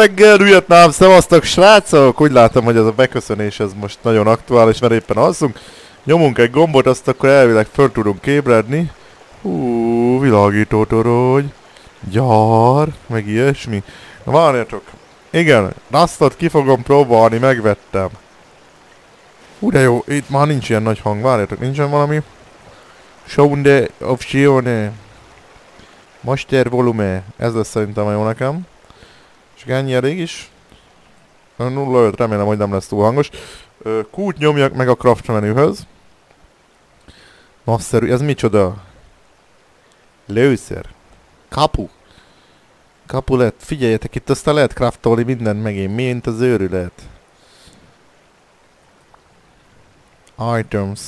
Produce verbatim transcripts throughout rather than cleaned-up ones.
reggel, Vietnám, szevasztok srácok! Úgy látom, hogy ez a beköszönés ez most nagyon aktuális, mert éppen alszunk. Nyomunk egy gombot, azt akkor elvileg föl tudunk ébredni. Hú, világító torony. Gyár, meg ilyesmi. Na várjatok. Igen, Rustot ki fogom próbálni, megvettem. Hú, de jó, itt már nincs ilyen nagy hang, várjatok, nincsen valami? Sound optione. Master volume. Ez lesz szerintem jó nekem. És ennyi elég is. nulla öt, remélem, hogy nem lesz túl hangos. Q-t nyomjak meg a craft menühöz. Nagyszerű, ez micsoda? Lőszer. Kapu. Kapu lett, figyeljetek, itt aztán lehet craftolni mindent megint, mint az őrület. Items.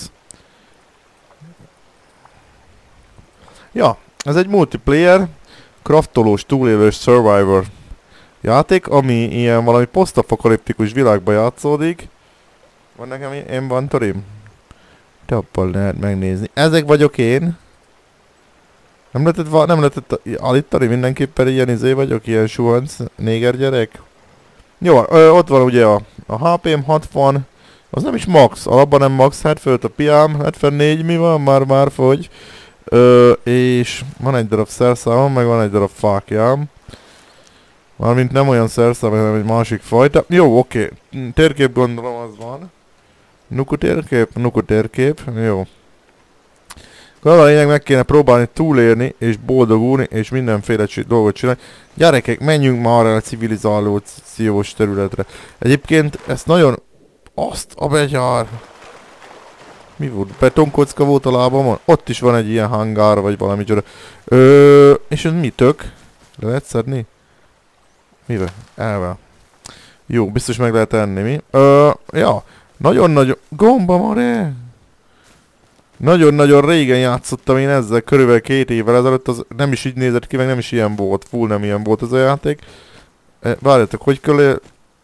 Ja, ez egy multiplayer, craftolós, túlélős survivor játék, ami ilyen valami posztapokaliptikus világban játszódik. Van nekem inventorim? Tappal lehet megnézni. Ezek vagyok én. Nem lehetett, nem lehetett állítani, mindenképpen ilyen izé vagyok, ilyen suhanc, néger gyerek. Jó, ö, ott van ugye a, a há pém hatvan, az nem is max, alapban nem max, hát fölt a piám, hetvennégy mi van, már már fogy. Ö, és van egy darab szerszámom, meg van egy darab fákjám. Mármint nem olyan szerszám, hanem egy másik fajta. Jó, oké. Okay. Térkép gondolom az van. Nuku térkép? Nuku térkép. Jó. Akkor a lényeg, meg kéne próbálni túlélni, és boldogulni, és mindenféle dolgot csinálni. Gyerekek, menjünk már el a civilizációs területre. Egyébként ezt nagyon... Azt a begyár... Mi volt? Betonkocka volt a lábamon? Ott is van egy ilyen hangár, vagy valami csoda. Ö, és ez mi tök? Le lehet szedni? Mivel? Elvel. Jó, biztos meg lehet enni, mi? Ö, ja. Nagyon-nagyon... Gomba mare! Nagyon-nagyon régen játszottam én ezzel, körülbelül két évvel ezelőtt, az nem is így nézett ki, meg nem is ilyen volt, full nem ilyen volt ez a játék. E, várjátok, hogy kell...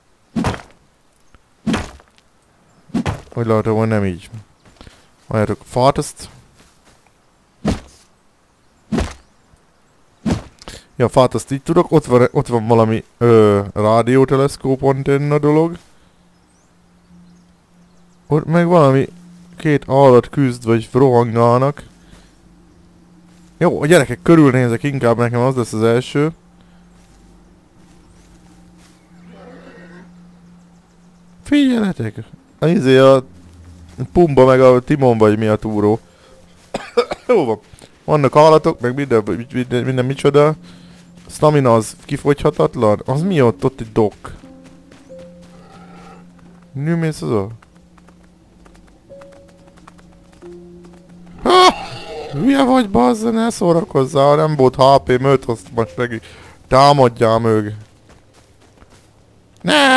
Hogy látom, hogy nem így. Várjátok, fát Ja, fát azt így tudok, ott van, ott van valami ö, rádióteleszkóp antenna dolog. Ott meg valami két állat küzd, vagy rohangálnak. Jó, a gyerekek körülnézek, inkább nekem az lesz az első. Figyeljetek! A izé a Pumba meg a Timon vagy mi a túró. Jó van. Vannak állatok, meg minden, minden, minden micsoda. Stamina az kifogyhatatlan. Az mi ott? Ott egy dock. Mi mész az a? Hülye vagy, bazza, ne szórakozzál, nem volt há pém öt, azt most meg támadjál mög. Ne!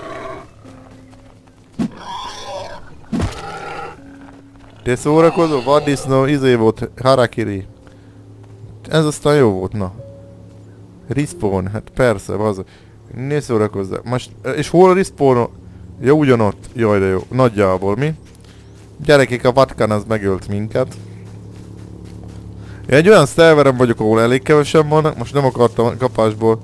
Te szórakozó? Vaddisznó, izé volt, harakiri. Ez aztán jó volt, na. Respawn, hát persze, bazza. Ne szórakozzál. Most, és hol respawn? Ja, ugyanott. Jaj, de jó. Nagyjából, mi? Gyerekek, a Vatkan az megölt minket. Én egy olyan szerveren vagyok, ahol elég kevesen vannak, most nem akartam kapásból.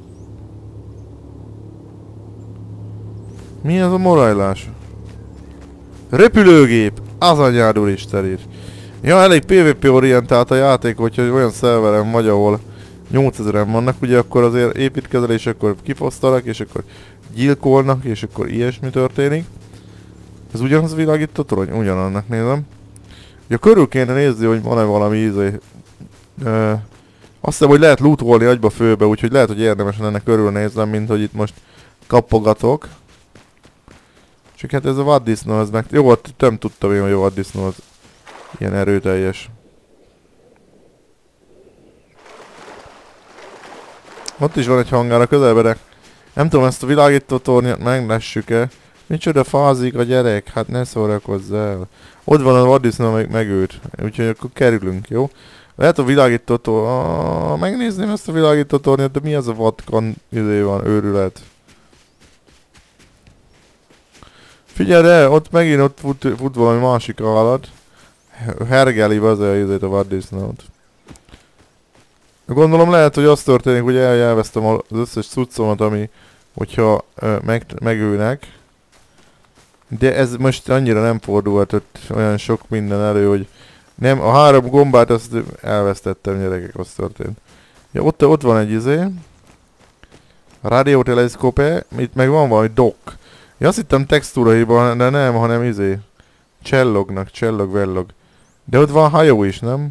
Mi az a morajlás? Repülőgép! Az anyád úristenét. Ja, elég pé vé pé orientált a játék, hogyha olyan szerveren vagy, ahol nyolcezeren vannak, ugye akkor azért építkezelés, akkor kifosztanak, és akkor gyilkolnak, és akkor ilyesmi történik. Ez ugyanaz a világító torony? Ugyanannak nézem. Ja, körül kéne nézni, hogy van-e valami ízé. Ö, azt hiszem, hogy lehet lootolni agyba főbe, úgyhogy lehet, hogy érdemes lenne körülnéznem, mint hogy itt most kapogatok. Csak hát ez a vaddisznó, ez meg... Jó, ott nem tudtam én, hogy a vaddisznó az ilyen erőteljes. Ott is van egy hangár a közelbe, de nem tudom, ezt a világító tornyot meglessük-e. Micsoda fázik a gyerek? Hát ne szórakozz el. Ott van a vaddisznó, meg megőt. Úgyhogy akkor kerülünk, jó? Lehet a világító tornyot... Megnézném ezt a világító tornyot, de mi ez a Vatkan izé van, őrület? Figyelj de, ott megint ott fut, fut valami másik állat. Hergeli azért a vaddisznót. Gondolom lehet, hogy az történik, hogy eljelveztem az összes cuccomat, ami hogyha ö, meg, megülnek. De ez most annyira nem fordulhat ott olyan sok minden elő, hogy nem, a három gombát azt elvesztettem, gyerekek, az történt. Ja, ott, ott van egy izé. Radioteleszkópe, itt meg van valami dock. Ja, azt hittem textúra hiba, de nem, hanem izé. Csellognak, csellog, vellog. De ott van hajó is, nem?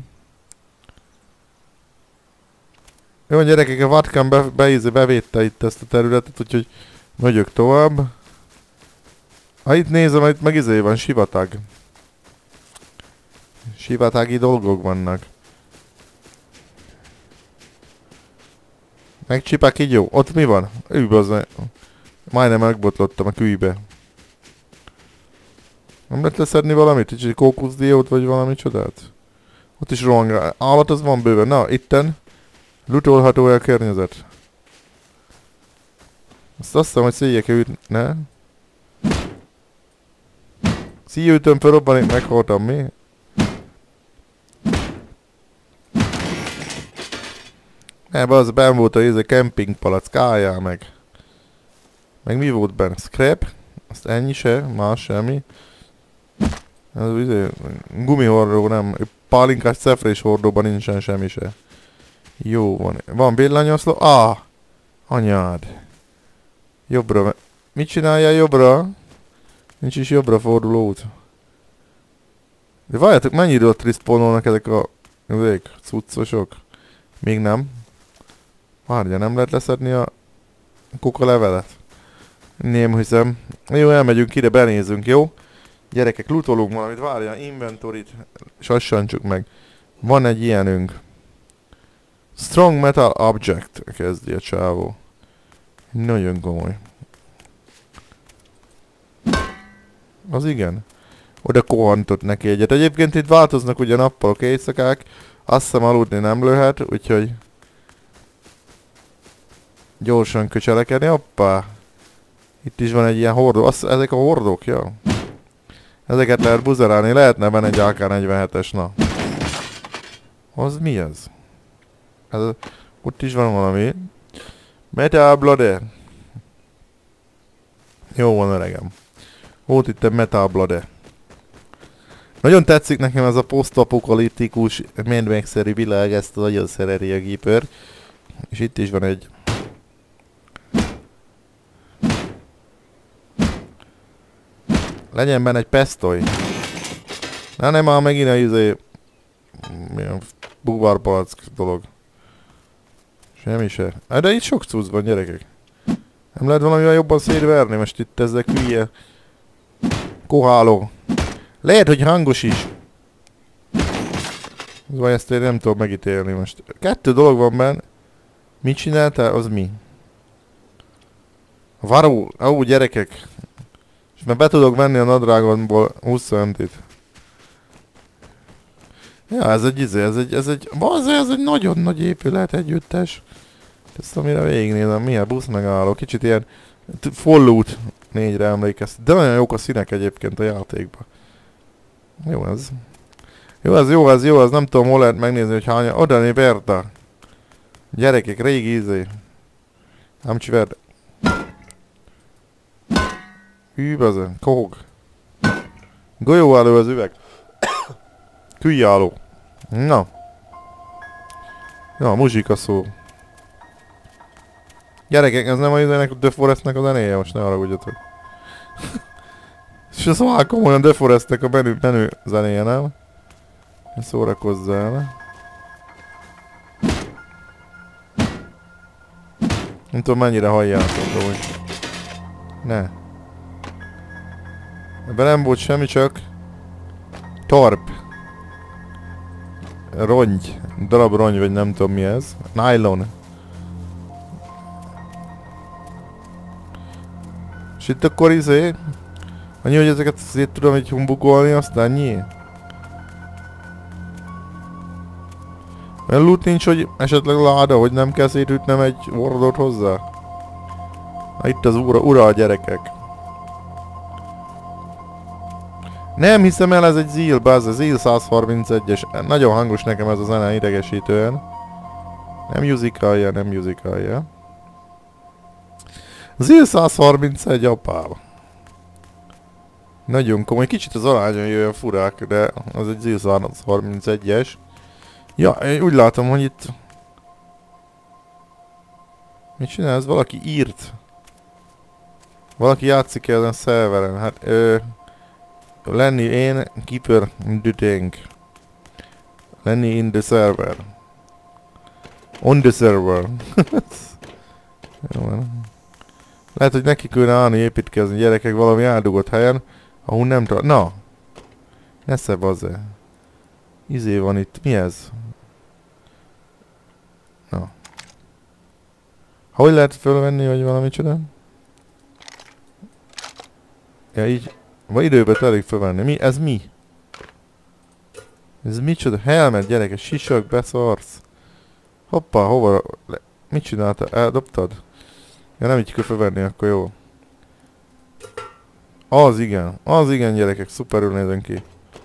Jó, gyerekek, a Vatkan be, be, izé, bevédte itt ezt a területet, úgyhogy megyök tovább. Ha itt nézem, itt meg izé van, sivatag. Sivatági dolgok vannak. Megcsipák így jó. Ott mi van? Ő az. Majdnem megbotlottam a kűjbe. Nem lehet leszedni valamit? Egy kókuszdiót vagy valami csodát? Ott is rohang. Állat az van bőven. Na, itten. Lutolható el környezet. Azt azt hiszem, hogy széljek őt. Ne? Szíjültöm fel, robban itt meghaltam, mi? Ebben az benn volt a íze kempingpalack, álljál meg. Meg mi volt benne? Scrap? Azt ennyi se, más semmi. Ez izé, gumihordó, nem. Pálinkás cefrés hordóban nincsen semmi se. Jó van. Van villanyoszló? Ah! Anyád. Jobbra. Mit csinálja jobbra? Nincs is jobbra forduló út. De várjátok, mennyi időt respawnolnak ezek a... ezek cuccosok? Még nem. Várja, nem lehet leszedni a kuka levelet? Nem hiszem. Jó, elmegyünk ide, benézünk, jó? Gyerekek, lootolunk valamit, várja, inventorit sassantsuk meg. Van egy ilyenünk. Strong metal object, kezdi a csávó. Nagyon komoly. Az igen. Oda kohantott neki egyet. Egyébként itt változnak ugye nappalok, éjszakák. Azt hiszem aludni nem lőhet, úgyhogy... gyorsan köcselekedni, hoppá! Itt is van egy ilyen hordó. Azt, ezek a hordók, ja? Ezeket lehet buzerálni, lehetne benne egy á ká negyvenhetes, na. Az mi ez? ez? Ott is van valami. Metal Blade. Jó van, öregem. Volt itt egy Metal Blade. Nagyon tetszik nekem ez a posztapokaliptikus, menvegszerű világ, ezt nagyon szereti a Gipper. És itt is van egy... Legyen benne egy pesztoly. Na nem, már megint a izé... milyen búvárpalack dolog. Semmi se. De itt sok cucc van, gyerekek. Nem lehet valamivel jobban szétverni, most itt ezek hülye... koháló. Lehet, hogy hangos is. Vagy ezt én nem tudom megítélni most. Kettő dolog van benne. Mit csináltál? Az mi? Varó. Ó, gyerekek. És már be tudok venni a nadrágomból húsz centit. Ja, ez egy izé, ez egy, ez egy, bazze, ez egy nagyon nagy épület együttes. Ezt amire végignézem, milyen busz megálló, kicsit ilyen Fallout négyre emlékezt. De nagyon jók a színek egyébként a játékban. Jó ez. Jó ez, jó ez, jó ez, nem tudom hol lehet megnézni, hogy hány... Oda Berta. Gyerekek, régi izé. Nem csiverd. Hű, bazen, kohog. Golyóálló az üveg. Küllyálló. Na. Ja, muzsika szó. Gyerekek, ez nem a izének, a The Forestnek a zenéje, most ne haragudjatok. És az már komolyan The Forestnek a menő, menő zenéje, nem? Szórakozzál. Nem tudom mennyire halljátok, hogy... Ne. Ebben nem volt semmi, csak... Torp. Rongy. Darab rongy, vagy nem tudom mi ez. Nylon. És itt akkor izé... Annyi, hogy ezeket szét tudom így humbugolni, aztán ennyi. Olyan loot nincs, hogy esetleg láda, hogy nem kell szétütnem egy hordót hozzá. Na itt az ura, ura a gyerekek. Nem hiszem el, ez egy Zeal, bazz, ez Zeal száz harmincegyes. Nagyon hangos nekem ez a zene idegesítően. Nem musicalja, nem musicalja. Zil száz harmincegy, apám. Nagyon komoly. Kicsit az arányai olyan furák, de az egy Zil száz harmincegyes. Ja, én úgy látom, hogy itt... Mit csinál ez? Valaki írt. Valaki játszik ezen a szerveren. Hát, ö... Lenni én, keeper the tank. Lenni in the server. On the server. Jó, lehet, hogy neki kéne állni építkezni, gyerekek, valami eldugott helyen, ahol nem tart. Na! Nesze bazze. Izé van itt. Mi ez? Na. Hogy lehet fölvenni, vagy valami csoda? Ja, így... Vagy időbe telik fölvenni. Mi? Ez mi? Ez micsoda? Helmet, gyerekek, sisak, beszarsz. Hoppá, hova? Le... Mit csináltál? Eldobtad? Ja, nem így kell fölvenni, akkor jó. Az igen. Az igen, gyerekek, szuperül nézünk ki.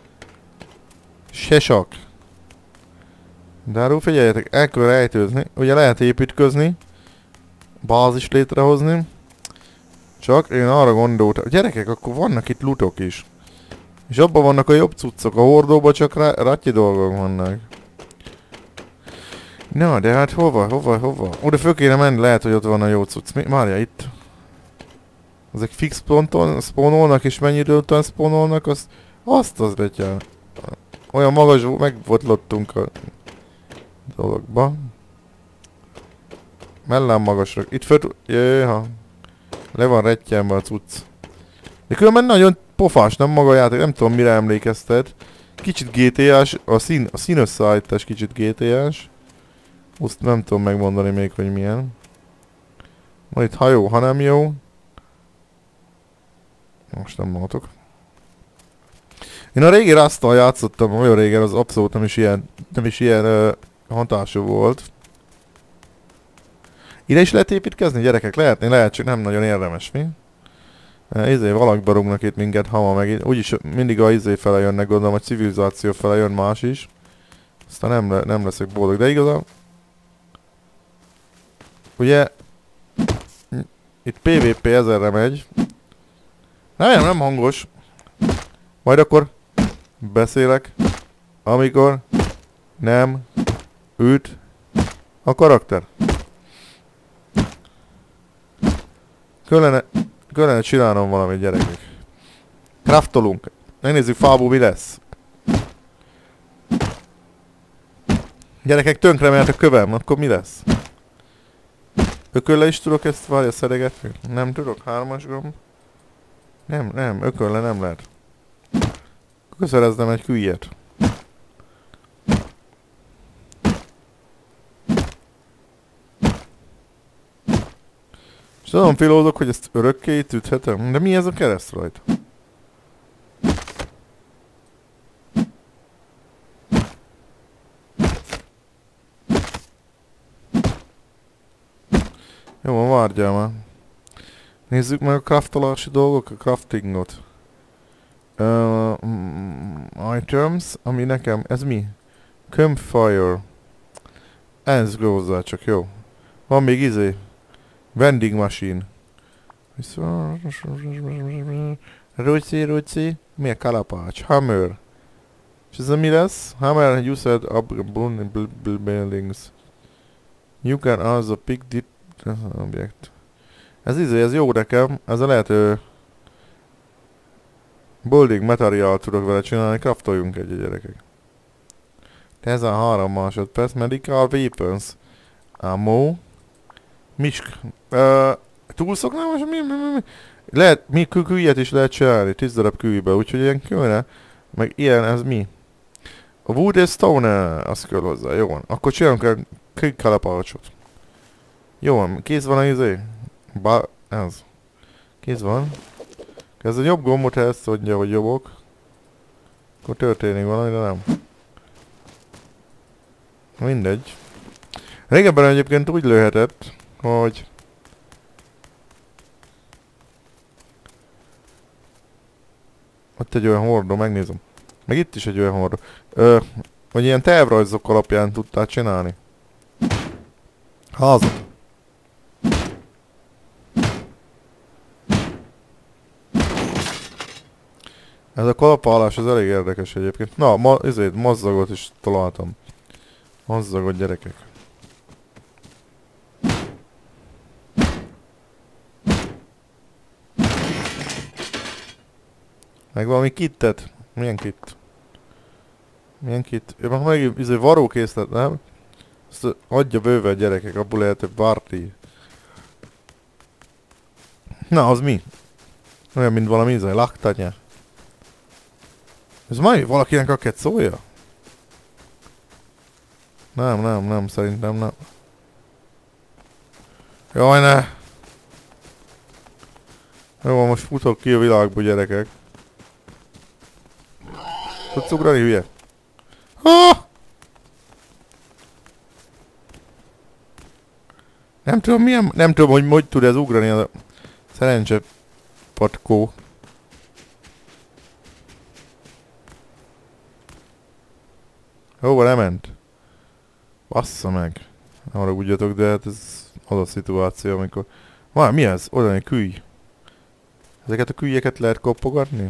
Sesak. De arról figyeljetek, el kell rejtőzni. Ugye lehet építkezni. Bázis létrehozni. Csak én arra gondoltam, gyerekek, akkor vannak itt lutok is. És abban vannak a jobb cuccok, a hordóban csak ratyi dolgok vannak. Na, de hát hova, hova, hova? Oda föl kéne menni, lehet, hogy ott van a jó cucc. Mi? Várja, itt. Ezek fix ponton spawnolnak, és mennyi idő után spawnolnak, azt... Azt az betyár. Olyan magas, megbotlottunk a dologba. Mellám magasra. Itt föl... Jöha. Le van rettyenve a cucc. De különben nagyon pofás, nem maga a játék, nem tudom mire emlékeztet. Kicsit gé té á-s, a szín, a szín összeállítás kicsit gé té á-s. Azt nem tudom megmondani még, hogy milyen. Van itt ha jó, ha nem jó. Most nem mondhatok. Én a régi Rust-tal játszottam, olyan régen, az abszolút nem is ilyen, nem is ilyen uh, hatású volt. Ide is lehet építkezni, gyerekek? Lehetni lehet, csak nem nagyon érdemes, mi? Uh, izé, valakba rúgnak itt minket, hama meg úgyis mindig a izé fele jönnek, gondolom, a civilizáció fele jön más is. Aztán nem, le, nem leszek boldog, de igazán... Ugye... Itt pé vé pé ezerre megy. Nem, nem hangos. Majd akkor beszélek, amikor nem üt a karakter. Kellene, kellene csinálnom valamit, gyerekek. Craftolunk. Megnézzük fából mi lesz. Gyerekek, tönkre mehet a kövem, akkor mi lesz? Ökölle is tudok ezt várja szeregetni? Nem tudok, hármas gomb. Nem, nem, ökölle nem lehet. Köszereznem egy külyet. És tudom filózok, hogy ezt örökké itt üthetem. De mi ez a kereszt rajta? Jó, van, várjál már. Nézzük meg a craftolási dolgok, a craftingot. Uh, mm, items, ami nekem, ez mi? Campfire. Ez hozzá csak, jó. Van még izé. Vending machine. Ruci, ruci. Mi a kalapács? Hammer. És ez mi lesz? Hammer used up buildings. You can also pick the object. Ez izé, ez jó nekem. Ez a lehető... Building material tudok vele csinálni, craftoljunk egy gyerekek. tizenhárom másodperc, medical weapons. Ammo. Misk. Uh, túlszoknál most mi, mi, mi, mi? Lehet, mi külyet is lehet csinálni, tíz darab kűjbe, úgyhogy ilyen külne. Meg ilyen, ez mi? A wood és stone, azt kell hozzá, jó van. Akkor csinálunk egy kők kalapácsot. Jó van, kész van a izé? Ba, ez. Kész van. Ez a jobb gombot ezt mondja, hogy jobbok. Akkor történik valami, de nem. Mindegy. Régebben egyébként úgy lőhetett, hogy... Ott egy olyan hordó, megnézem. Meg itt is egy olyan hordó. Ö, hogy ilyen tervrajzok alapján tudtál csinálni. Házat. Ez a kalapálás az elég érdekes egyébként. Na, ma, ezért mazzagot is találtam. Mazzagot, gyerekek. Meg valami kittet. Milyen kit? Milyen kit? Ja, meg izé varrókészlet, nem? Ezt adja bőven, gyerekek, abból lehet egy party. Na, az mi? Olyan, mint valami izé, laktanya. Ez majd valakinek a kecója? Nem, nem, nem, szerintem nem. Jaj, ne! Jó, most futok ki a világba, gyerekek. Tudsz ugrani, hülye? Ah! Nem tudom milyen, nem tudom, hogy hogy tud ez ugrani az a szerencse patkó. Hova lement? Bassza meg. Ne haragudjatok, de hát ez az a szituáció, amikor... Várj, mi ez? Oda egy külly. Ezeket a küllyeket lehet koppogatni?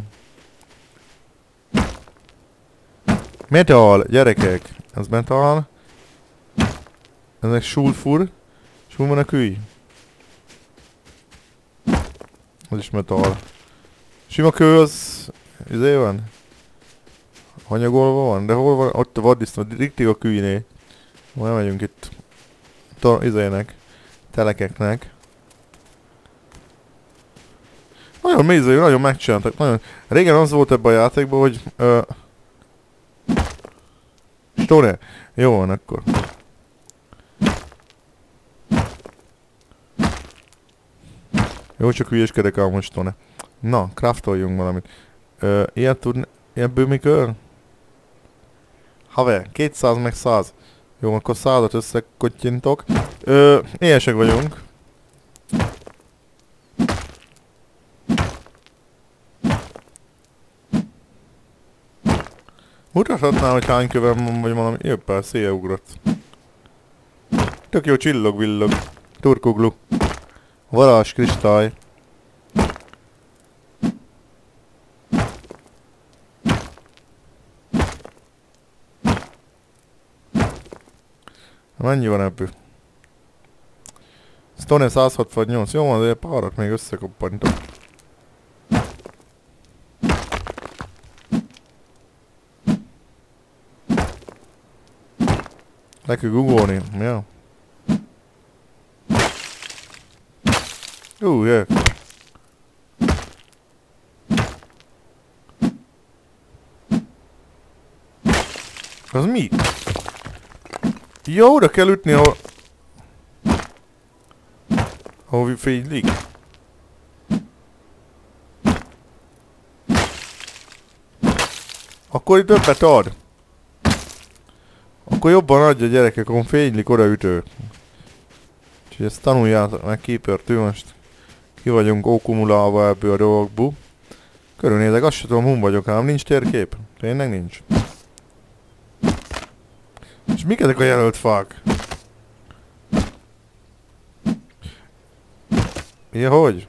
Metal, gyerekek! Ez metal. Ezek sulfur. És hol van a külly? Az is metal. Sima kő az... Izé van? Hanyagolva van? De hol van? Ott a vaddisznó, riktig a küllynél. Nem megyünk itt. To izének. Telekeknek. Nagyon mézőjű, nagyon megcsináltak. Nagyon... Régen az volt ebben a játékban, hogy... Ö... Stone. Jó van akkor. Jó, csak hülyeskedek ám most, Stone. Na, craftoljunk valamit. Ö, ilyet tudni... Ebből mikor? Haver, kétszáz meg száz. Jó, akkor százat összekottyentok. Ö, éhesek vagyunk. Mutathatnám, hogy hány kövem van, vagy valami... Jöppel, széje ugrott. Tök jó csillog-villog. Turkuglu. Varázs kristály. Mennyi van ebből? Stone száz hatvannyolc. Jó van, de párat még összekoppantok. Le kell googolni, ja. Ú, uh, jö. Az mi? Jó, oda kell ütni, ahol... Ahol fénylik. Akkor itt többet ad. Akkor jobban adja, gyerekek, ahol fénylik, oda ütő. Úgyhogy ezt tanuljátok meg, képörtő most. Ki vagyunk ókumulálva ebből a dolgokból. Körülnézek, azt sem tudom, hun vagyok ám, nincs térkép. Tényleg nincs. És mik ezek a jelölt fák? Ja, hogy?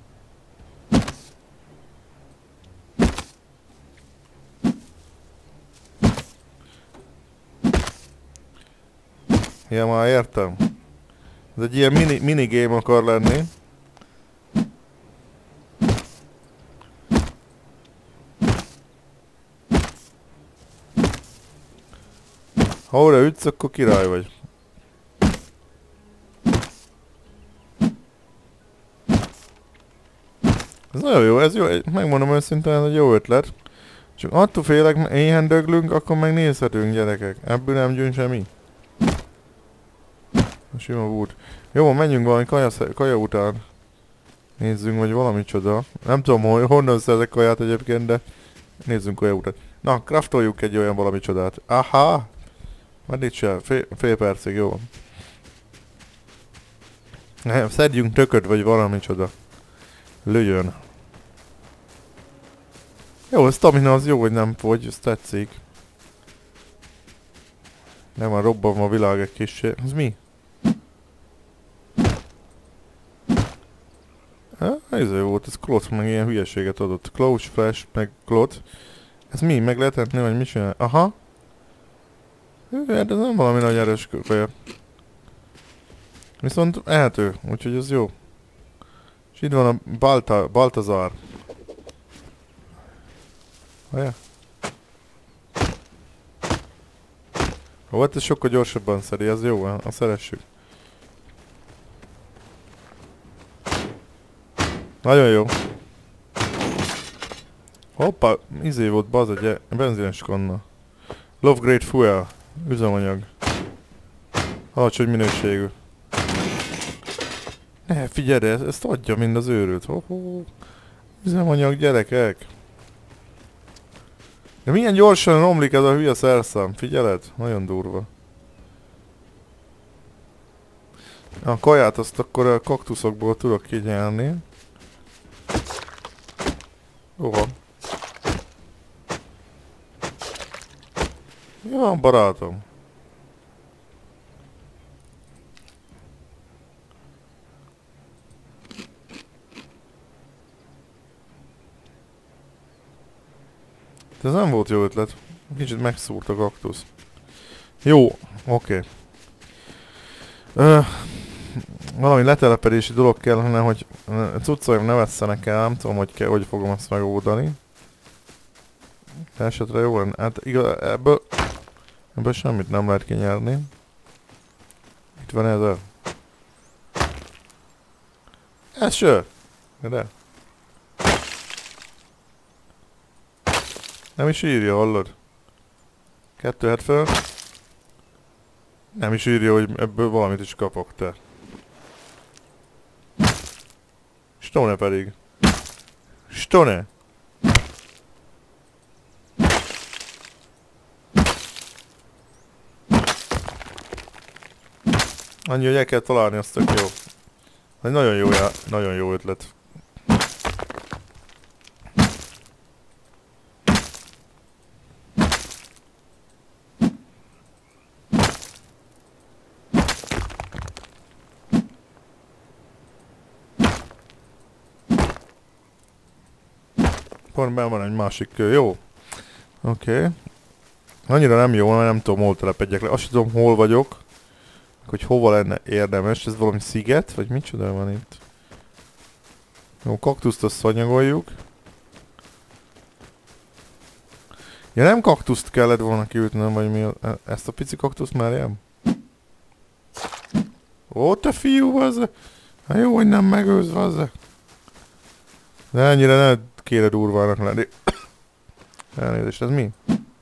Ja, már értem. Ez egy ilyen mini, minigame akar lenni. Ha oda ütsz, akkor király vagy. Ez nagyon jó, ez jó, megmondom őszintén, ez egy jó ötlet. Csak attól félek, éhen döglünk, akkor meg nézhetünk, gyerekek. Ebből nem gyűn semmi. A sima út. Jó, menjünk valami kaja, kaja után. Nézzünk, vagy valami csoda. Nem tudom, hogy honnan szerzek kaját egyébként, de nézzünk kaja után. Na, craftoljuk egy olyan valami csodát. Aha! Meddig se, fél, fél percig, jó. Nem, szedjünk tököt, vagy valami csoda. Lőjön. Jó, a stamina az jó, hogy nem fogy, ez tetszik. Nem már robbanva a világ egy kissé. Ez mi? Ez volt, ez Klot meg ilyen hülyeséget adott. Close, Flash, meg Klot. Ez mi? Meg lehet tenni, vagy mit csinál? Aha. Hát ez nem valami nagy erős kaja. Viszont ehető, úgyhogy ez jó. És itt van a Balta, Baltazar. Hallja? Ó, hát ez sokkal gyorsabban szedi, ez jó, azt szeressük. Nagyon jó. Hoppá, izé volt baz egy benzines konna. Love Great Fuel. Üzemanyag. Alacsony minőségű. Ne, figyelj, ezt, ezt adja mind az őrült. Ho, ho. Üzemanyag, gyerekek. De milyen gyorsan romlik ez a hülye szerszám, figyeled? Nagyon durva. A kaját azt akkor a kaktuszokból tudok kinyelni. Jó van. Jó van, barátom. Ez nem volt jó ötlet. Kicsit megszúrt a kaktusz. Jó, oké. Okay. Valami letelepedési dolog kellene, hogy cuccaim ne vesszenek el, nem tudom, hogy, kell, hogy fogom ezt megoldani. De esetre jó lenne. Hát igaz, ebből, ebből semmit nem lehet kinyerni. Itt van ez a... Ez sör! De. Nem is írja, hallod? Kettő hát fel. Nem is írja, hogy ebből valamit is kapok, te. Stone pedig. Stone! Annyi, hogy el kell találni, azt tök jó. Egy nagyon jó, nagyon jó ötlet. Pont benn van egy másik kő, jó? Oké. Okay. Annyira nem jó, mert nem tudom, hol telepedjek le. Azt sem tudom, hol vagyok. Hogy hova lenne érdemes. Ez valami sziget? Vagy micsoda van itt? Jó, kaktuszt azt szanyagoljuk. Ja, nem kaktuszt kellett volna kiütnöm, vagy mi? Ezt a pici kaktuszt merjem? Ó, te fiú, vazze! Hát jó, hogy nem megőz, vazze! De ennyire ne kéne durvának lenni. Elnézést, ez mi?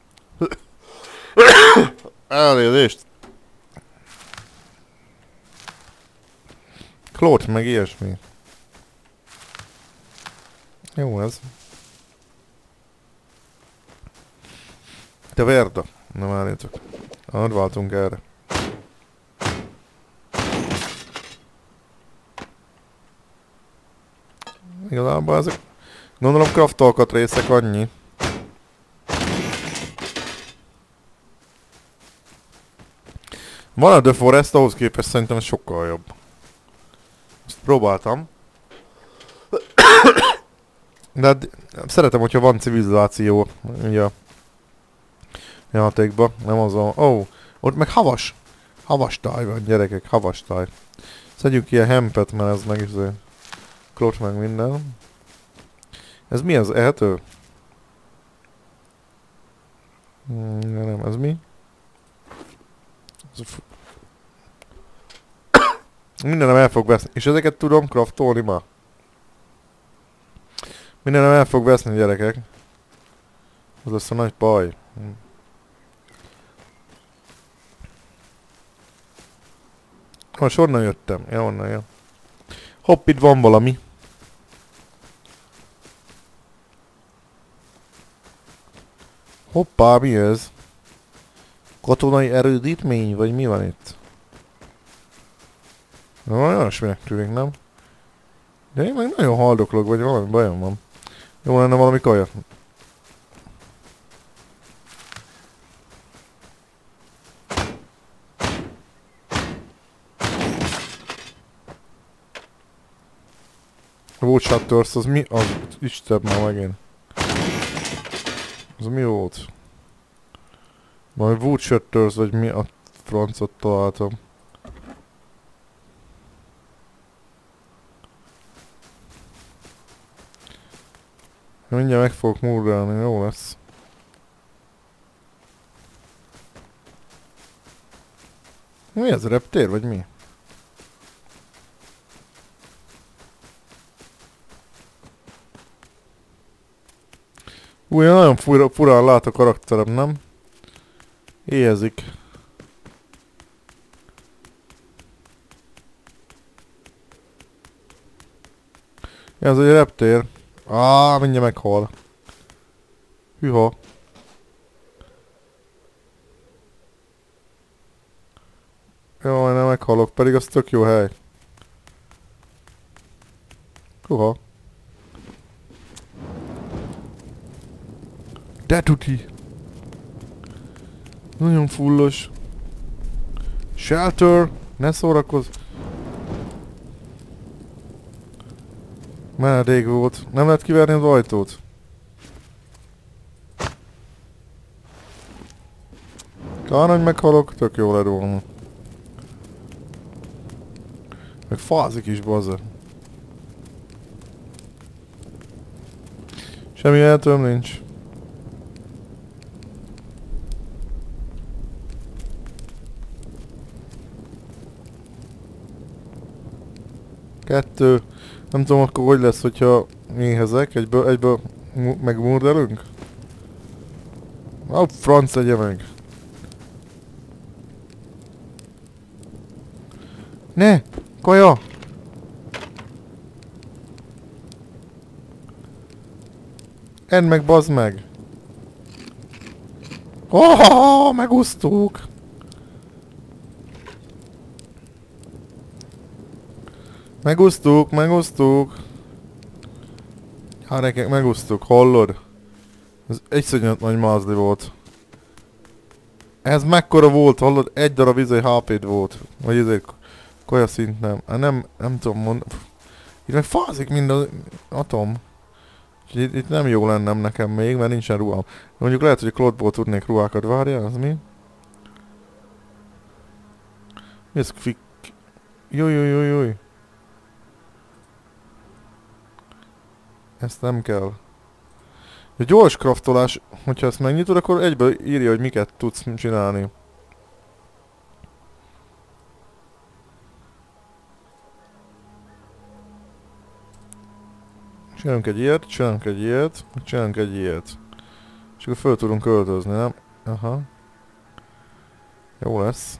Elnézést! Klót, meg ilyesmi. Jó ez. Te Verda. Na várjátok. Ahogy váltunk erre. Igazából ezek... Gondolom craftolkat részek annyi. Van a The Forest, ahhoz képest szerintem ez sokkal jobb. Ezt próbáltam. De hát szeretem, hogyha van civilizáció ugye a játékban, nem az a... Ó, oh, ott meg havas! Havas táj van, gyerekek, havas táj. Szedjük ki a hempet, mert ez meg is klot meg minden. Ez mi az? Ehető? Hmm, nem, ez mi? Ez mindenem el fog veszni. És ezeket tudom craftolni ma? Mindenem el fog veszni, gyerekek. Az lesz a nagy baj. Hm. Most onnan jöttem. Ja, onnan, ja. Hopp, itt van valami. Hoppá, mi ez? Katonai erődítmény, vagy mi van itt? Na, olyasminek tűnik, nem? De én meg nagyon haldoklok, vagy valami bajom van. Jó lenne valami kaja. Volt Shutters, az mi? Az Isten már megint. Az mi volt? Majd Wood Shutters, vagy mi a francot találtam. Mindjárt meg fogok murrálni, jó lesz. Mi ez, a reptér, vagy mi? Új, nagyon fura, furán lát a karakterem, nem? Éhezik. Ja, ez egy reptér. Áááá, mindjárt meghal. Hűha. Jaj, nem meghalok, pedig az tök jó hely. Hűha. De tuti. Nagyon fullos. Shelter! Ne szórakozz! Menedék volt. Nem lehet kiverni az ajtót. Kár, hogy meghalok, tök jó lett volna. Meg fázik is, bazza. Semmi eltőm nincs. Kettő. Nem tudom akkor hogy lesz, hogyha éhezek, egyből, egyből megmurdelünk? A franc legyen meg. Ne! Kaja! Edd meg, bazd meg! Oh, megúsztuk! Megúsztuk, megúsztuk! Gyerekek, megúsztuk, hallod? Ez egyszerűen nagy mázli volt. Ez mekkora volt, hallod? Egy darab izé há pé-t volt. Vagy ezért kaja szint nem. Hát nem, nem tudom mondani. Itt meg fázik mind az atom. Itt, itt nem jó lennem nekem még, mert nincsen ruhám. Mondjuk lehet, hogy a Claude-ból tudnék ruhákat. Várjál, az mi? Mi ez fik... Júj, júj, júj, júj. Ezt nem kell. A gyors craftolás, hogyha ezt megnyitod, akkor egyből írja, hogy miket tudsz csinálni. Csinálunk egy ilyet, csinálunk egy ilyet, csinálunk egy ilyet. És akkor föl tudunk költözni, nem? Aha. Jó lesz.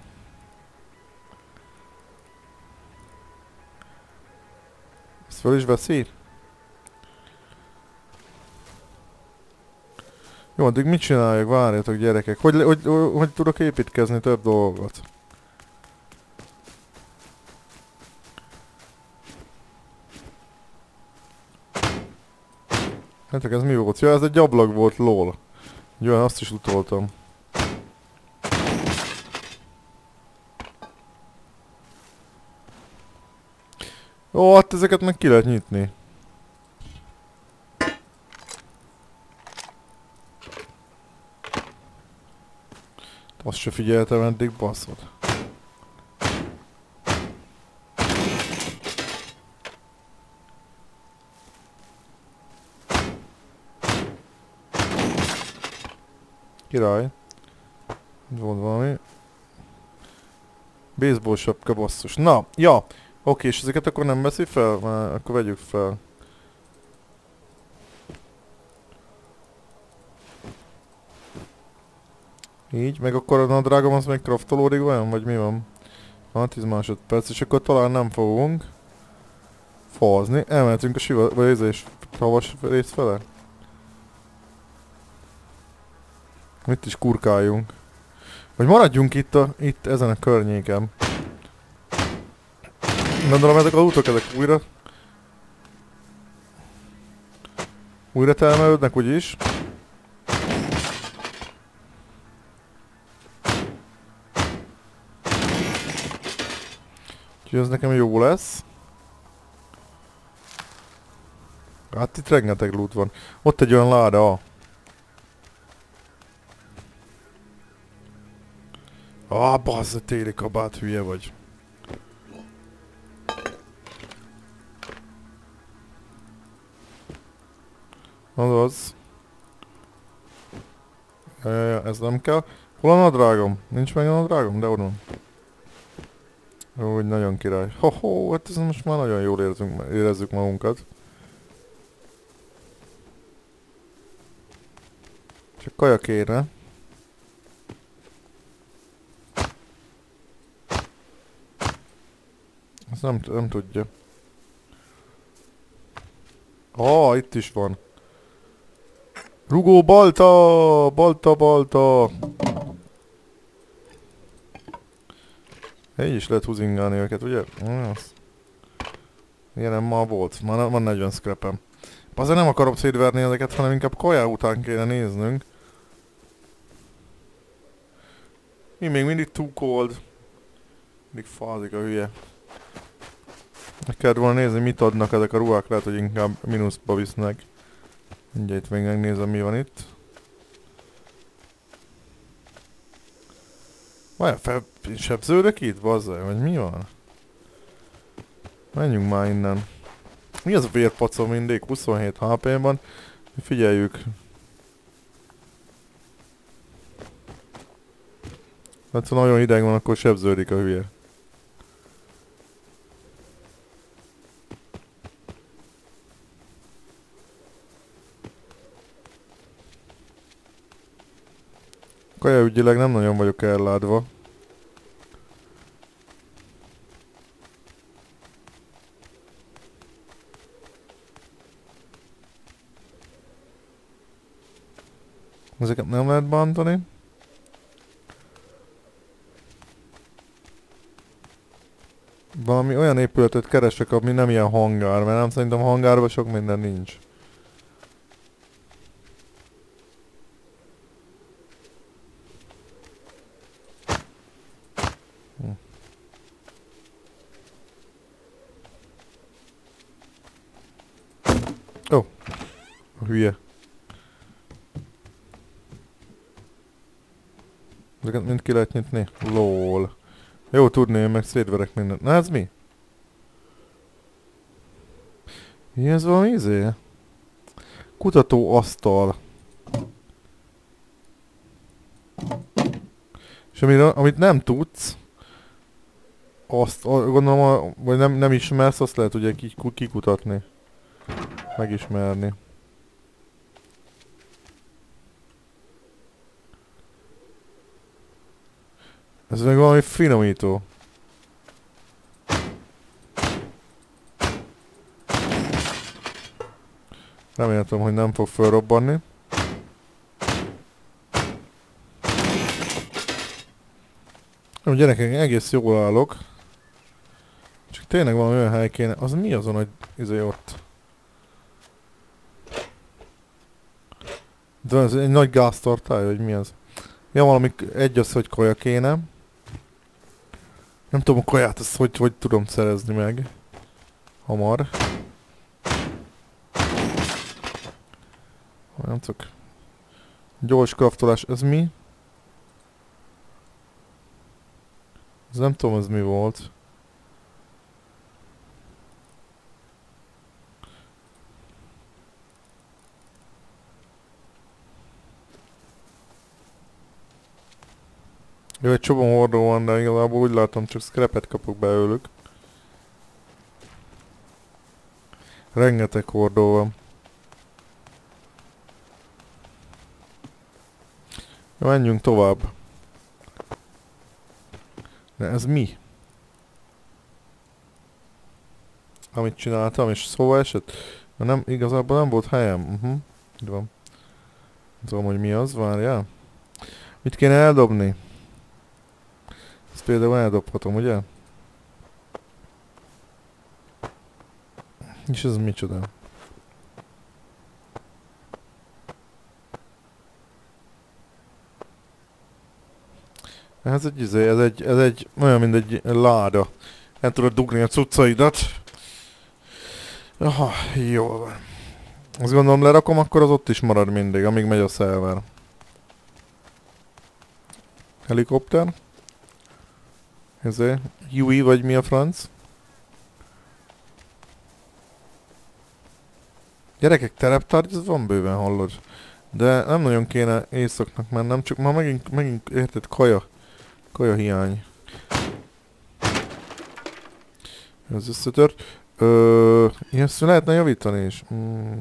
Ezt föl is veszi? Jó, addig mit csináljak? Várjatok, gyerekek. Hogy, hogy, hogy, hogy tudok építkezni több dolgot? Hát ez mi volt? Ja, ez egy ablak volt, lol. Jó, azt is utoltam. Ó, hát ezeket meg ki lehet nyitni. Azt se figyeltem eddig, baszod. Király. Volt valami. Baseball sapka, basszus. Na, ja. Oké, és ezeket akkor nem veszi fel? Már akkor vegyük fel. Így, meg akkor a nadrágom az még craftolódik vajon? Vagy mi van? Van tíz másodperc, és akkor talán nem fogunk fazni. Elmehetünk a siva, vagy ez is havas rész fele? Mit is kurkáljunk? Vagy maradjunk itt, a, itt ezen a környéken. Gondolom ezek az utak, ezek újra... Újra termelődnek, úgyis. Úgyhogy ez nekem jó lesz. Hát itt rengeteg loot van. Ott egy olyan láda. Ah, bazd, téli kabát, hülye vagy. Azaz. Ja, ja, ja, ez nem kell. Hol a nadrágom? Nincs meg a nadrágom? De onnan. Úgy nagyon király. Ho-ho, hát ez most már nagyon jól érzünk, érezzük magunkat. Csak kaja kéne. Ezt nem, nem tudja. Ah, itt is van. Rugó balta! Balta, balta! Így is lehet húzingálni őket, ugye? Igen, nem ma volt. Már van negyven scrapem. Azért nem akarok szétverni ezeket, hanem inkább kaja után kéne néznünk. Mi még mindig too cold. Mindig fázik a hülye. Meg kellett volna nézni, mit adnak ezek a ruhák, lehet, hogy inkább mínuszba visznek. Mindjárt még megnézem, mi van itt. Vajon felsebződök itt, bazzaj, vagy mi van? Menjünk már innen. Mi az a vérpacom mindig? huszonhét há pé-ban. Figyeljük. Hát ha nagyon hideg van, akkor sebződik a hülye. Kajaügyileg nem nagyon vagyok ellátva. Ezeket nem lehet bántani. Valami olyan épületet keresek, ami nem ilyen hangár, mert nem szerintem hangárban sok minden nincs. Hm. Ó, oh, a hülye. Ezeket mind ki lehet nyitni? Lol. Jó tudni, én meg szétverek mindent. Na ez mi? Mi ez valami izé? Kutató asztal. És amire, amit nem tudsz, azt gondolom, vagy nem, nem ismersz, azt lehet ugye kikutatni. Megismerni. Ez meg valami finomító. Reméltem, hogy nem fog felrobbanni. Jó, gyerekek, egész jól állok. Csak tényleg valami olyan hely kéne. Az mi azon, hogy izé ott? De ez egy nagy gáztartály, vagy mi az? Ja, valami egy az, hogy kaja kéne. Nem tudom a kaját, azt hogy, hogy tudom szerezni meg. Hamar. Nem csak. Gyors kraftolás, ez mi? Ez nem tudom, ez mi volt. Jó, egy csomó hordó van, de igazából úgy látom, csak scrapet kapok belőlük. Rengeteg hordó van. Jó, menjünk tovább. De ez mi? Amit csináltam, és szóval esett? Nem, igazából nem volt helyem. Uh-huh. Itt van. Nem tudom, hogy mi az, várjál. Mit kéne eldobni? Ezt például eldobhatom, ugye? És ez micsoda? Ez egy izé, ez egy, ez egy olyan, mint egy láda. Nem tudod dugni a cuccaidat. Aha, jól van. Azt gondolom lerakom, akkor az ott is marad mindig, amíg megy a szerver. Helikopter. Ezért. Huey vagy mi a franc? Gyerekek, tereptárgy, ez van bőven, hallod. De nem nagyon kéne éjszaknak mennem, csak már megint, megint érted, kaja. Kaja hiány. Ez összetört. Ö, ezt lehetne javítani is. Mm.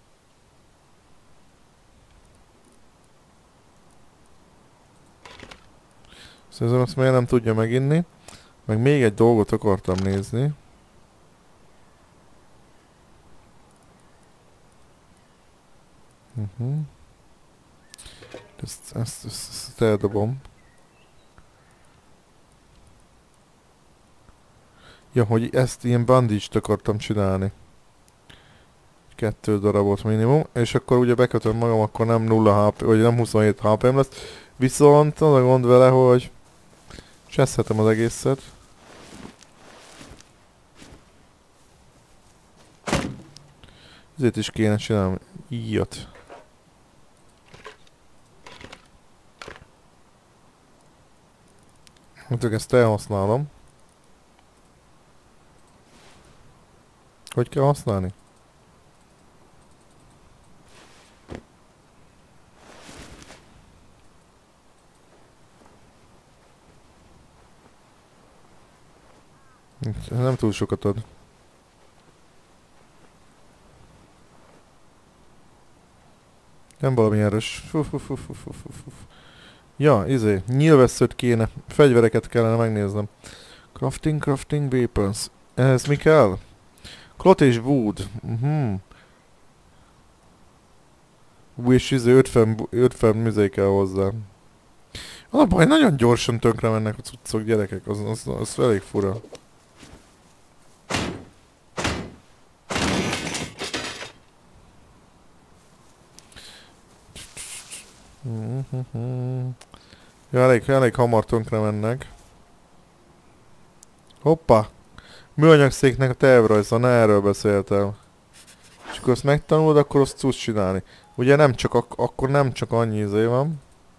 Szerintem azt miért nem tudja meginni. Meg még egy dolgot akartam nézni. Uh-huh. Ezt, ezt, ezt, ezt eldobom. Ja, hogy ezt ilyen bandage-t akartam csinálni. Kettő darabot minimum, és akkor ugye bekötöm magam, akkor nem nulla há pé, vagy nem huszonhét há pém lesz. Viszont az a gond vele, hogy cseszhetem az egészet. Ezért is kéne csinálni ilyet. Hát ezt elhasználom. Hogy kell használni? Nem túl sokat ad. Nem valami erős. Ja, izé, nyílvesszőt kéne. Fegyvereket kellene megnéznem. Crafting, crafting weapons. Ez mi kell? Cloth és wood. Uh-huh. És izé ötven műzé kell hozzá. Az a baj, nagyon gyorsan tönkre mennek a cuccok, gyerekek. Az, az, az elég fura. Ja, elég, elég hamar tönkre mennek. Hoppá! Műanyagszéknek a tervrajza, ne erről beszéltem. És akkor azt megtanulod, akkor azt tudsz csinálni. Ugye nem csak, ak akkor nem csak annyi izé van.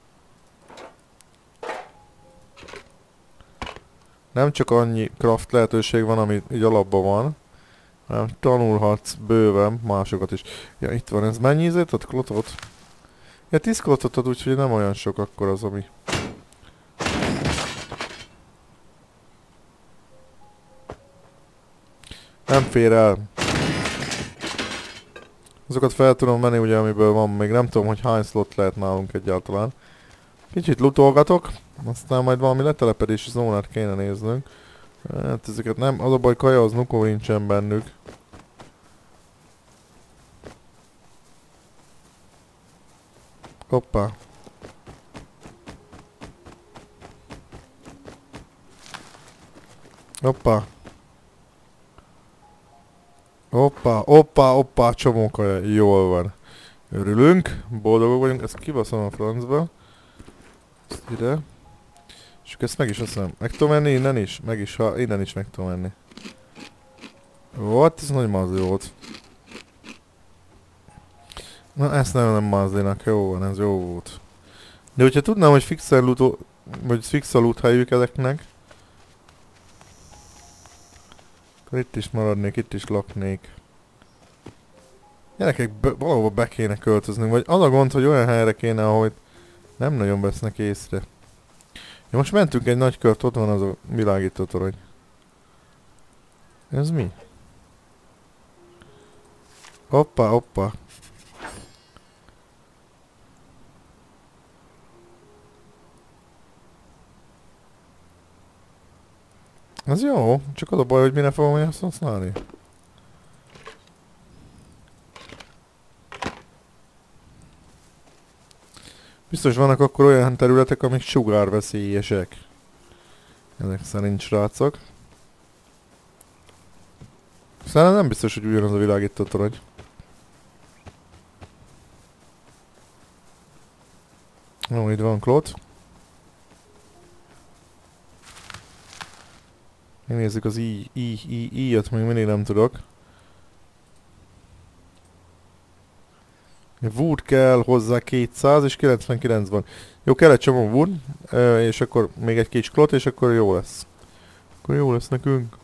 Nem csak annyi craft lehetőség van, ami így alapban van. Hanem tanulhatsz bőven másokat is. Ja, itt van ez. Mennyi izét ad klotot? Ja, tíz klotot ad, úgyhogy nem olyan sok akkor az, ami... Nem fér el. Azokat fel tudom venni ugye, amiből van még. Nem tudom, hogy hány slot lehet nálunk egyáltalán. Kicsit lootolgatok. Aztán majd valami letelepedési zónát kéne néznünk. Hát ezeket nem... Az a baj, kaja az nukó nincsen bennük. Hoppá. Hoppá. Hoppá, hoppá, hoppá, csomó kaja. Jól van. Örülünk, boldogok vagyunk, ezt kibaszom a francba. Ezt ide. És ezt meg is azt mondom. Meg tudom menni innen is? Meg is, ha innen is meg tudom menni. What? Ez nagy mazli volt. Na ezt nem nem mazlinak, jó van, ez jó volt. De hogyha tudnám, hogy fix a loot, vagy fix a loot helyük ezeknek, akkor itt is maradnék, itt is laknék. Gyerekek, be, valahova be kéne költöznünk, vagy az a gond, hogy olyan helyre kéne, ahol nem nagyon vesznek észre. Ja, most mentünk egy nagy kört, ott van az a világító torony. Ez mi? Hoppá, hoppá. Ez jó, csak az a baj, hogy mire fogom ezt használni. Biztos vannak akkor olyan területek, amik sugárveszélyesek. Ezek szerint srácok. Szerintem nem biztos, hogy ugyanaz a világító torony. Jó, itt van Claude. Megnézzük az i, i, i, i-jött, még mindig nem tudok. Wood kell hozzá kétszáz és kilencvenkilenc van. Jó, kell egy csomó wood, és akkor még egy kis klot, és akkor jó lesz. Akkor jó lesz nekünk.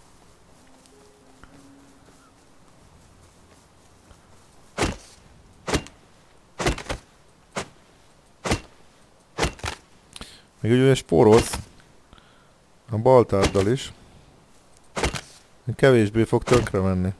Még ugye spórolsz a baltárdal is. Kevésbé fog tönkre menni.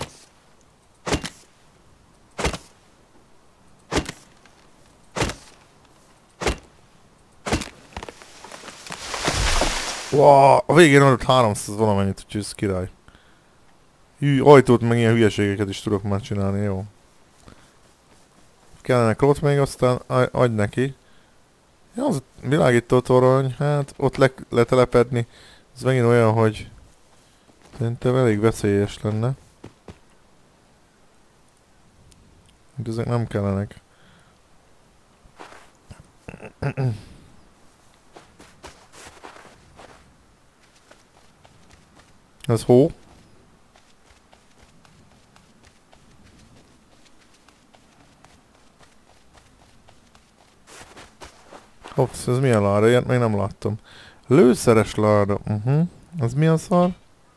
Wow, a végén adott háromszáz valamennyit, úgyhogy ez király. Hű, ajtót meg ilyen hülyeségeket is tudok már csinálni, jó. Kellene klot még, aztán adj neki. Ja, az világító torony, hát ott le letelepedni, ez megint olyan, hogy szerintem elég veszélyes lenne. De ezek nem kellenek. Ez hó. Hops, ez milyen láda? Ilyet még nem láttam. Lőszeres láda. Uh -huh. Ez milyen szar?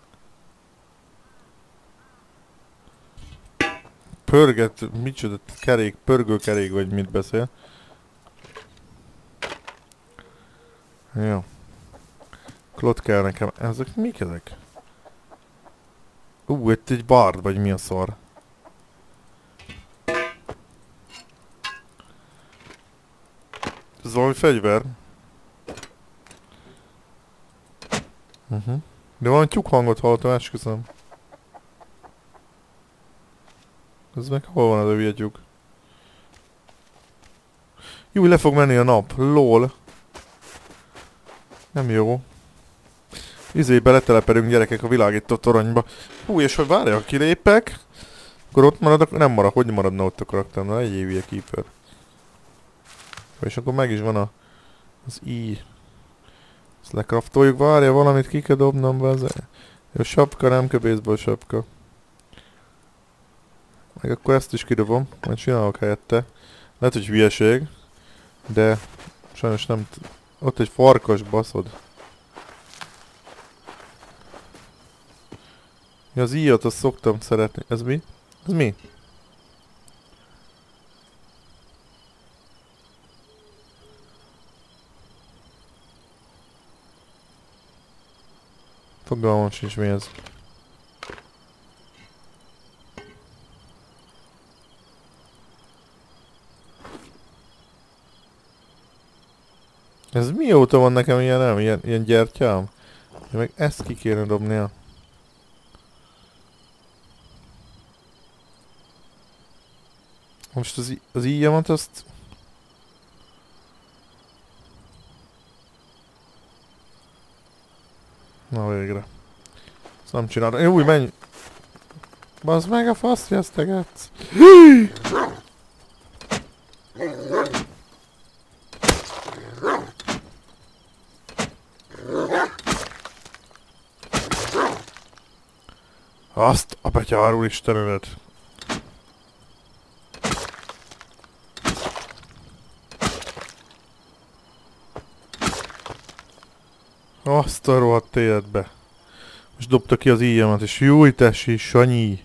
Pörget, micsoda kerék, pörgőkerék vagy mit beszél? Jó. Klot kell nekem. Ezek mik ezek? Ú, uh, itt egy bard vagy mi a szar? Ez valami fegyver. Uh -huh. De valami tyúk hangot hallottam, esküszöm. Ez meg hol van az a hülye tyúk? Jó, le fog menni a nap. Lol. Nem jó. Izébe letelepedünk gyerekek a világító toronyba. Hú, és hogy várja, ha kilépek, akkor ott marad, nem marad, hogy maradna ott a karakterem, na egy évje keeper. És akkor meg is van a, az i. Ezt lekraftoljuk, várja, valamit ki kell dobnom be. Jó, sapka, nem kell baseball sapka. Meg akkor ezt is kidobom, majd csinálok helyette. Lehet, hogy hülyeség, de sajnos nem t ott egy farkas, baszod. Ja, az íjat azt szoktam szeretni. Ez mi? Ez mi? Fogalmam sincs mi ez. Ez mióta van nekem ilyen, nem? Ilyen, ilyen gyertyám? Ja, meg ezt ki kéne dobnia. Most az, az íjamat azt... Na végre. Ezt nem csinálom. Jó, menj! Bazd meg a fasz, jesztegetsz! Azt a betyár úristenedet! Azt a rohadt életbe. Most dobta ki az íjamat, és júj tessi, Sanyi!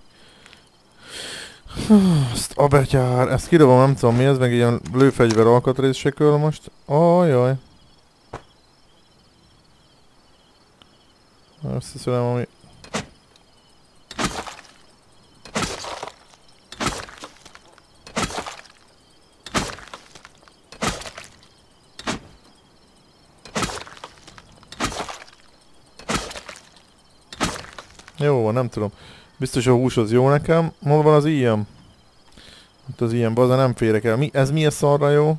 Azt a betyár, ezt kidobom, nem tudom mi ez, meg ilyen lőfegyver alkatrészsekől most. Ajaj. Azt hiszem, ami... Jó van, nem tudom. Biztos a hús az jó nekem. Hol van az íjam? Ott az íjam, baza nem férek el. Mi, ez milyen szarra jó?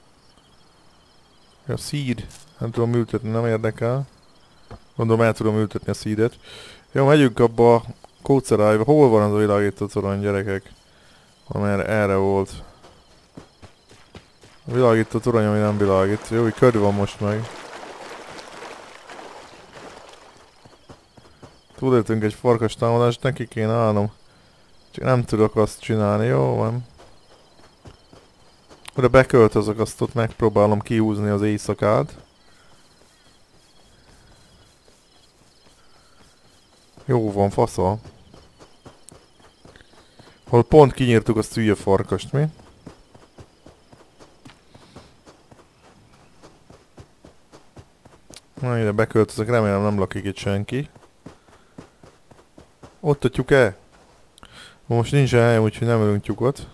A seed. Nem tudom ültetni, nem érdekel. Gondolom el tudom ültetni a seedet. Jó, megyünk abba a kócerájba. Hol van az a világító torony, gyerekek? Amerre erre volt. A világító torony, ami nem világít. Jó, hogy köd van most meg. Túléltünk egy farkas támadást, neki kéne állnom. Csak nem tudok azt csinálni, jó van. Oda beköltözök, azt ott megpróbálom kihúzni az éjszakát. Jó van, fasza. Hol pont kinyírtuk azt hülye farkast, mi? Na ide beköltözök, remélem nem lakik itt senki. Ott a tyúk-e? Most nincs helyem, úgyhogy nem ölünk tyúkot.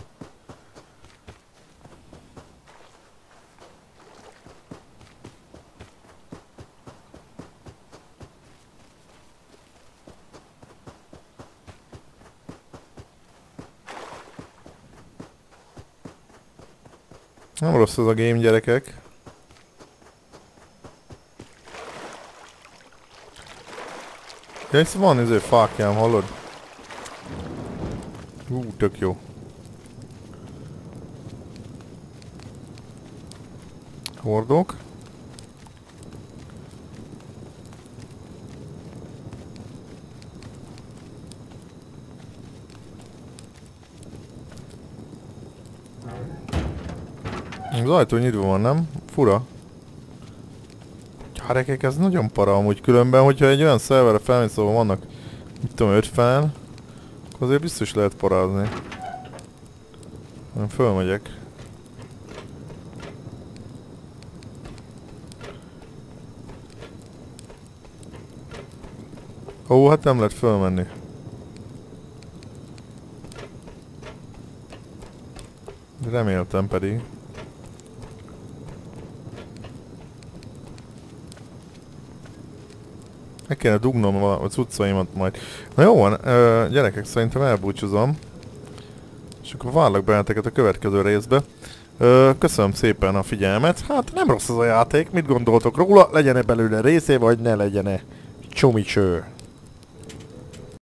Nem rossz ez a game, gyerekek. Ja, ez van izé fákjám, hallod? Hú, tök jó. Hordok. Az ajtó nyitva van, nem? Fura. Gyerekek, ez nagyon para amúgy, különben, hogyha egy olyan szerverre felmész, szóval vannak, mit tudom, ötven, akkor azért biztos lehet parázni. Nem, fölmegyek. Ó, hát nem lehet fölmenni. Reméltem pedig. Meg kéne dugnom a, a cuccaimat majd. Na jó van, ö, gyerekek, szerintem elbúcsúzom. És akkor várlak benneteket a következő részbe. Ö, köszönöm szépen a figyelmet. Hát nem rossz az a játék, mit gondoltok róla? Legyen-e belőle részé, vagy ne legyen-e? Csumicső.